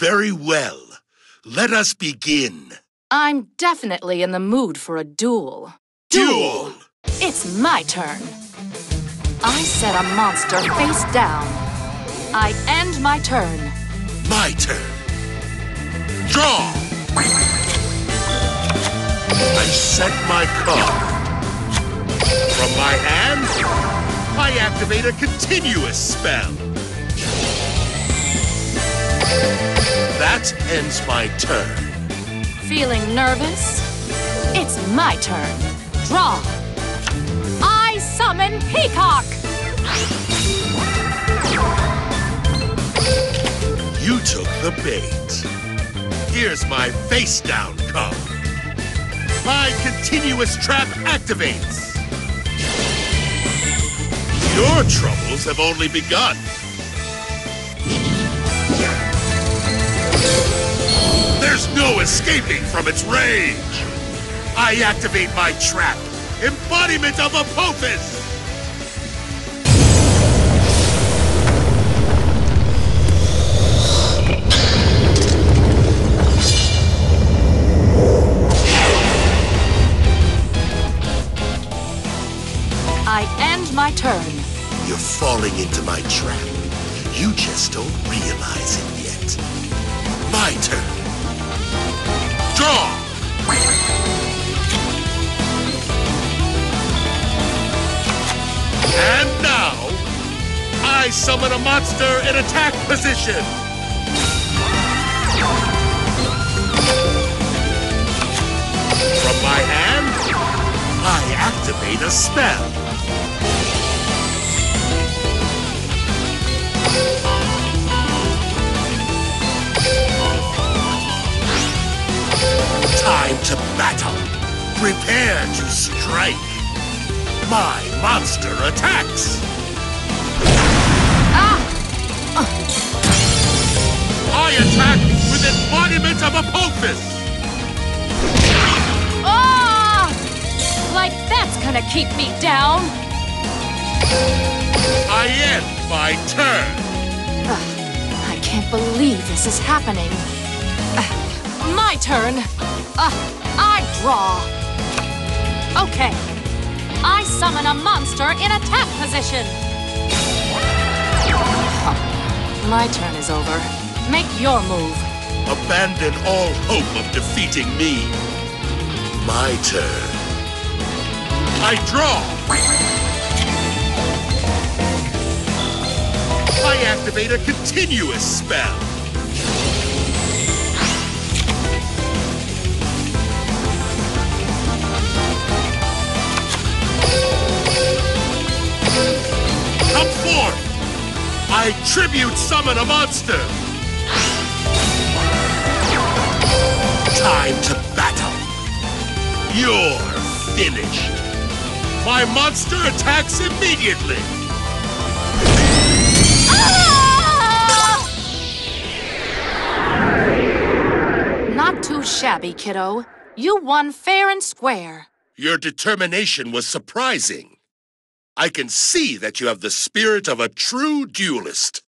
Very well. Let us begin. I'm definitely in the mood for a duel. Duel! It's my turn. I set a monster face down. I end my turn. My turn. Draw! I set my card. From my hand, I activate a continuous spell. That ends my turn. Feeling nervous? It's my turn. Draw. I summon Peacock! You took the bait. Here's my face-down card. My continuous trap activates. Your troubles have only begun. There's no escaping from its rage. I activate my trap, Embodiment of Apophis. I end my turn. You're falling into my trap. You just don't realize it yet. My turn. Draw! And now, I summon a monster in attack position. From my hand, I activate a spell. Time to battle. Prepare to strike. My monster attacks. I attack with Embodiment of Apophis. Like that's gonna keep me down. I end my turn. I can't believe this is happening. My turn. I draw. Okay. I summon a monster in attack position. My turn is over. Make your move. Abandon all hope of defeating me. My turn. I draw. I activate a continuous spell. Come forth! I tribute summon a monster! Time to battle! You're finished! My monster attacks immediately! Not too shabby, kiddo. You won fair and square. Your determination was surprising. I can see that you have the spirit of a true duelist.